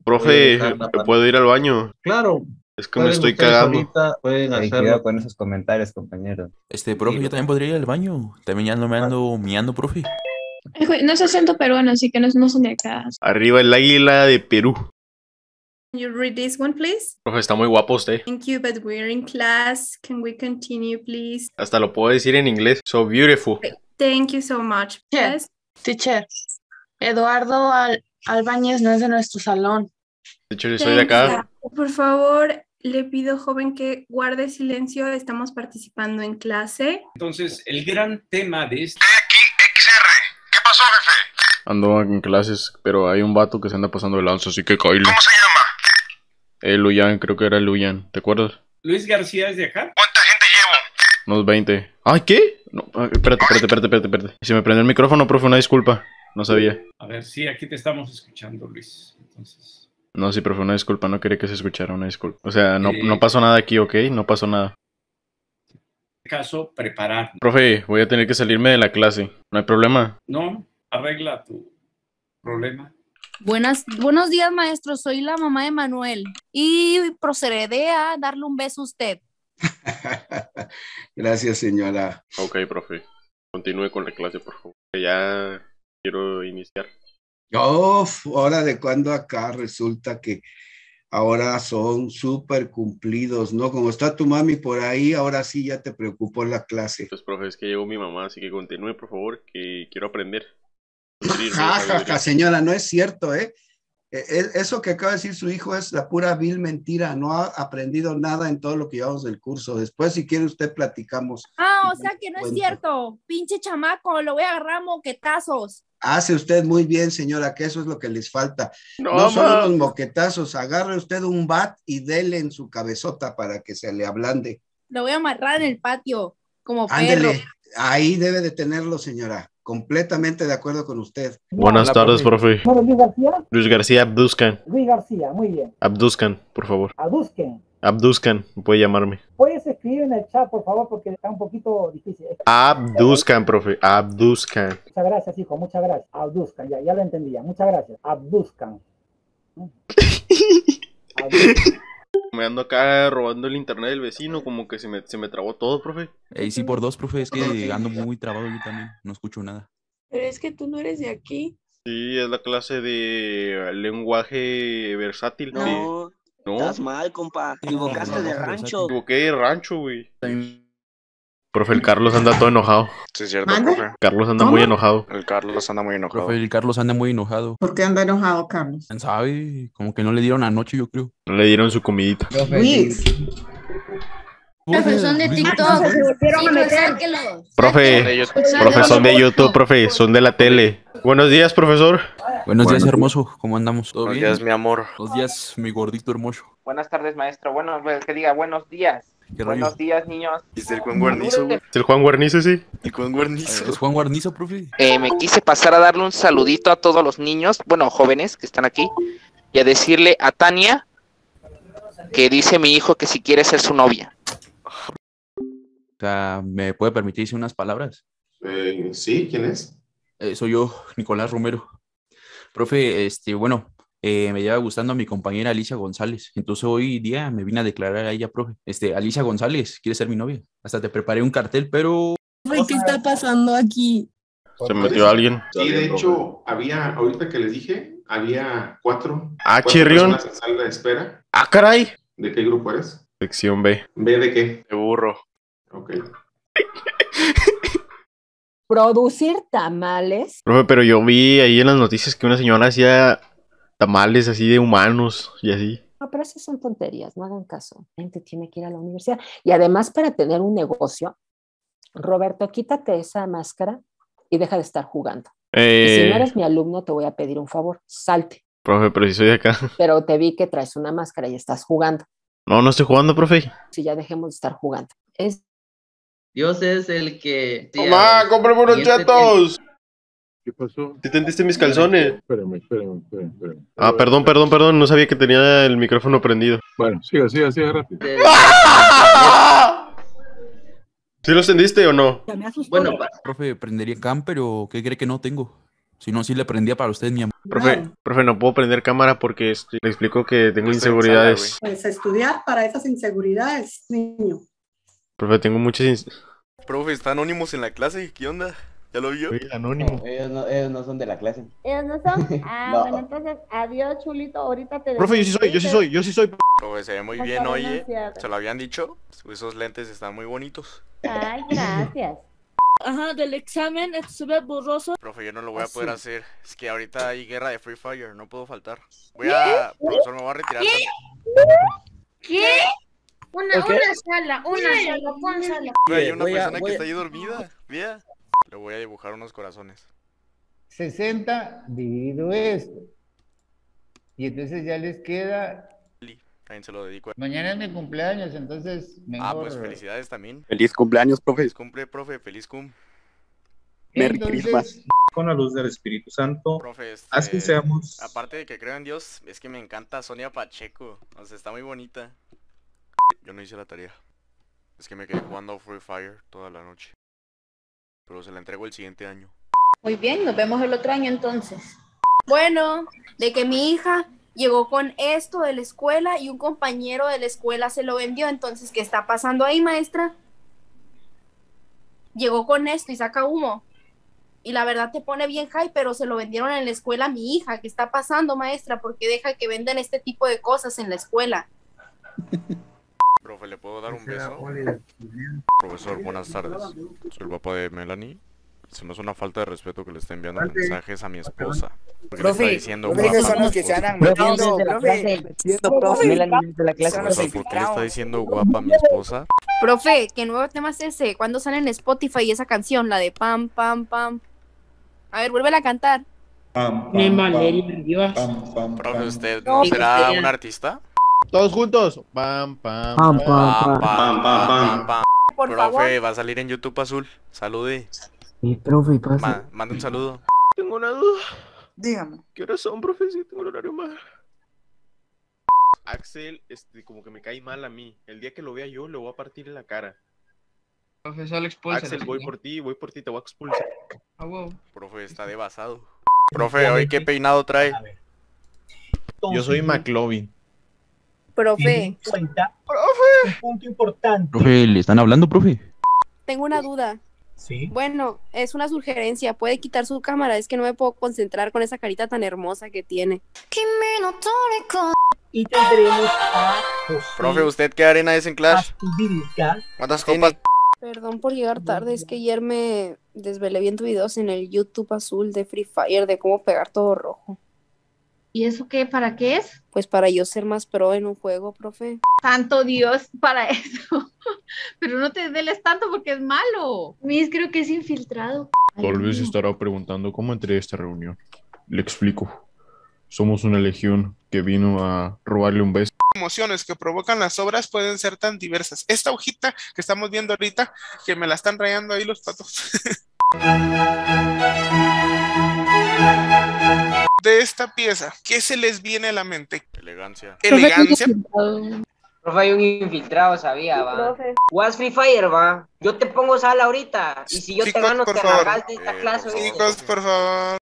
Voy a Profe, dejar la ¿me puedo ir al baño? Claro, Es que me pueden estoy ustedes cagando. ahorita, pueden Cuidado hacerlo. con esos comentarios, compañero. Profe, yo también podría ir al baño. También ya no me ando miando, profe. No es acento peruano, así que no son de acá. Arriba el águila de Perú. Can you read this one, please? Profe, está muy guapo usted. Thank you, but we're in class. Can we continue, please? Hasta lo puedo decir en inglés. So beautiful. Thank you so much. Yes. Teacher, Eduardo Albáñez no es de nuestro salón. De hecho, yo soy de acá. Por favor, le pido, joven, que guarde silencio. Estamos participando en clase. Entonces, el gran tema de este... ¿Qué pasó, jefe? Ando en clases, pero hay un vato que se anda pasando de lanza, así que caíle. ¿Cómo se llama? Luyan, creo que era Luyan. ¿Te acuerdas? Luis García es de acá. ¿Cuánta gente llevo? Unos 20. ¿Ay, qué? No, espérate. Si me prendió el micrófono, profe, una disculpa. No sabía. A ver, sí, aquí te estamos escuchando, Luis. Entonces... No, sí, profe, una disculpa. No quería que se escuchara, una disculpa. O sea, no pasó nada aquí, ¿ok? No pasó nada. Caso, preparar. Profe, voy a tener que salirme de la clase. ¿No hay problema? No, arregla tu problema. Buenos días, maestro. Soy la mamá de Manuel y procederé a darle un beso a usted. Gracias, señora. Ok, profe. Continúe con la clase, por favor. Ya quiero iniciar. Ahora de cuando acá resulta que ahora son súper cumplidos, ¿no? Como está tu mami por ahí, ahora sí ya te preocupó la clase. Pues, profe, es que llegó mi mamá, así que continúe, por favor, que quiero aprender. Señora, no es cierto, ¿eh? Eso que acaba de decir su hijo es la pura vil mentira. No ha aprendido nada en todo lo que llevamos del curso. Después, si quiere usted, platicamos. O sea que no es cierto. Pinche chamaco, lo voy a agarrar a moquetazos. Hace usted muy bien, señora, que eso es lo que les falta. No solo los moquetazos, agarre usted un bat y dele en su cabezota para que se le ablande. Lo voy a amarrar en el patio, como perro. Ándele, ahí debe de tenerlo, señora. Completamente de acuerdo con usted. Buenas tardes, profe. ¿Luis García? Luis García Abduzcan. Luis García, muy bien. Abduzcan, por favor. Abduzcan. Abduzcan, puede llamarme. Puedes escribir en el chat, por favor, porque está un poquito difícil. Abduzcan, profe. Abduzcan. Muchas gracias, hijo, muchas gracias. Abduzcan, ya lo entendía. Muchas gracias. Abduzcan. Me ando acá robando el internet del vecino, como que se me trabó todo, profe. Sí, por dos, profe, es que ando muy trabado yo también, no escucho nada. Pero es que tú no eres de aquí. Sí, es la clase de lenguaje versátil. No, estás mal, compa. Te equivocaste de rancho. Me equivoqué de rancho, güey. Profe, el Carlos anda todo enojado. Sí, es cierto, profe. Carlos anda muy enojado. El Carlos anda muy enojado. Profe, el Carlos anda muy enojado. ¿Por qué anda enojado, Carlos? ¿Quién sabe? Como que no le dieron anoche, yo creo. No le dieron su comidita. Luis. Profe, son de TikTok. Profe, son de YouTube, profe, son de la tele. Buenos días, profesor. Buenos días, hermoso. ¿Cómo andamos? ¿Todo Buenos bien? días, mi amor. Buenos días, mi gordito hermoso. Buenas tardes, maestro. Bueno, que diga buenos días. Buenos días, niños. ¿Es el Juan Guarnizo, güey? ¿Es el Juan Guarnizo, sí? El Juan Guarnizo. ¿Es Juan Guarnizo, profe? Me quise pasar a darle un saludito a todos los niños, bueno, jóvenes que están aquí, y a decirle a Tania que dice mi hijo que si quiere ser su novia. O sea, ¿me puede permitir decir unas palabras? Sí, ¿quién es? Soy yo, Nicolás Romero. Profe, me lleva gustando a mi compañera Alicia González. Entonces hoy día me vine a declarar a ella, profe. Alicia González, ¿quiere ser mi novia? Hasta te preparé un cartel, pero... ¿Qué está pasando aquí? ¿Se metió alguien? Sí, de hecho, ahorita que les dije, había cuatro Chirrión. personas en sala de espera. Caray. ¿De qué grupo eres? Sección B. ¿B de qué? De burro. Ok. ¿Producir tamales? Profe, pero yo vi ahí en las noticias que una señora hacía tamales así de humanos y así. No, pero esas son tonterías, no hagan caso. La gente tiene que ir a la universidad. Y además, para tener un negocio, Roberto, quítate esa máscara y deja de estar jugando. Y si no eres mi alumno, te voy a pedir un favor. Salte. Profe, pero si soy de acá. Pero te vi que traes una máscara y estás jugando. No estoy jugando, profe. Si ya dejemos de estar jugando. Dios es el que... ¡Mamá, cómprame unos chetos! ¿Qué pasó? ¿Te tendiste mis calzones? Espérame. Perdón, no sabía que tenía el micrófono prendido. Bueno, siga rápido. ¿Sí los tendiste o no? Bueno, profe, prendería cam, pero ¿qué cree que no tengo? Si no, sí le prendía para usted, mi amor. Profe, no puedo prender cámara porque le explico que tengo inseguridades. Pues a estudiar para esas inseguridades, niño. Profe, tengo muchas Profe, está Anonymous en la clase, ¿qué onda? ¿Ya lo vio? Anónimo. No, ellos no son de la clase. ¿Ellos no son? Ah, No. bueno, entonces, adiós, chulito, ahorita te... Profe, yo sí soy. Profe, se ve muy Hasta bien, de oye. anunciar. ¿Se lo habían dicho? Esos lentes están muy bonitos. Ay, gracias. Ajá, del examen estuve borroso. Profe, yo no lo voy a poder hacer. Es que ahorita hay guerra de Free Fire, no puedo faltar. Profesor, me voy a retirar. ¿Qué? Una sala, pon sala. Profe, hay una persona que está ahí dormida. Vea. Le voy a dibujar unos corazones. 60 dividido esto. Y entonces ya les queda... También se lo dedico. Mañana es mi cumpleaños, entonces mejor... pues felicidades también. Feliz cumpleaños, profe. Feliz cumple, profe, feliz cum. Merry Christmas. Con la luz del Espíritu Santo, Profe, así seamos. Aparte de que creo en Dios, es que me encanta Sonia Pacheco. O sea, está muy bonita. Yo no hice la tarea. Es que me quedé jugando Free Fire toda la noche. Pero se la entrego el siguiente año. Muy bien, nos vemos el otro año entonces. Bueno, de que mi hija llegó con esto de la escuela y un compañero de la escuela se lo vendió. Entonces, ¿qué está pasando ahí, maestra? Llegó con esto y saca humo. Y la verdad te pone bien high, pero se lo vendieron en la escuela a mi hija. ¿Qué está pasando, maestra? ¿Por qué deja que venden este tipo de cosas en la escuela? Profe, ¿le puedo dar un beso? Profesor, buenas tardes. Soy el papá de Melanie. Se me hace una falta de respeto que le esté enviando mensajes a mi esposa. Porque le está diciendo esos son los que se andan metiendo, profe. Profesor, ¿por qué le está diciendo guapa a mi esposa? Profe, ¿qué nuevo tema es ese? ¿Cuándo sale en Spotify esa canción? La de pam, pam, pam. A ver, vuélvela a cantar. Profe, ¿usted no será un artista? Todos juntos. Pam, pam, Pam, pam, pam, pam, pam. Por Profe, favor. va a salir en YouTube Azul. Salude. Sí, profe, pasa. Manda un saludo. Tengo una duda. Dígame. ¿Qué horas son, profe? Si tengo el horario mal. Axel, como que me cae mal a mí. El día que lo vea yo, le voy a partir en la cara. Profesor, expulsa. Axel, voy por ti, te voy a expulsar. Profe, está devasado. Profe, ¿hoy qué peinado trae? Yo soy McLovin. Profe. Un punto importante. Profe, ¿le están hablando, profe? Tengo una duda. Sí. Bueno, es una sugerencia. ¿Puede quitar su cámara? Es que no me puedo concentrar con esa carita tan hermosa que tiene. Y tendremos a José Profe, ¿usted qué arena es en Clash? Astudilca. ¿Cuántas copas? Perdón por llegar tarde, es que ayer me desvelé viendo videos en el YouTube Azul de Free Fire de cómo pegar todo rojo. ¿Y eso qué? ¿Para qué es? Pues para yo ser más pro en un juego, profe. Santo Dios, para eso. Pero no te desveles tanto porque es malo. Miss, creo que es infiltrado. Tal vez estará preguntando cómo entré a esta reunión. Le explico. Somos una legión que vino a robarle un beso. Emociones que provocan las obras pueden ser tan diversas. Esta hojita que estamos viendo ahorita, que me la están rayando ahí los patos. De esta pieza, ¿qué se les viene a la mente? Elegancia. Elegancia. Profe, hay un infiltrado, sabía, va. ¿Juegas Free Fire, va? Yo te pongo sala ahorita. Y si yo te gano, te largas de esta clase. Chicos, por favor.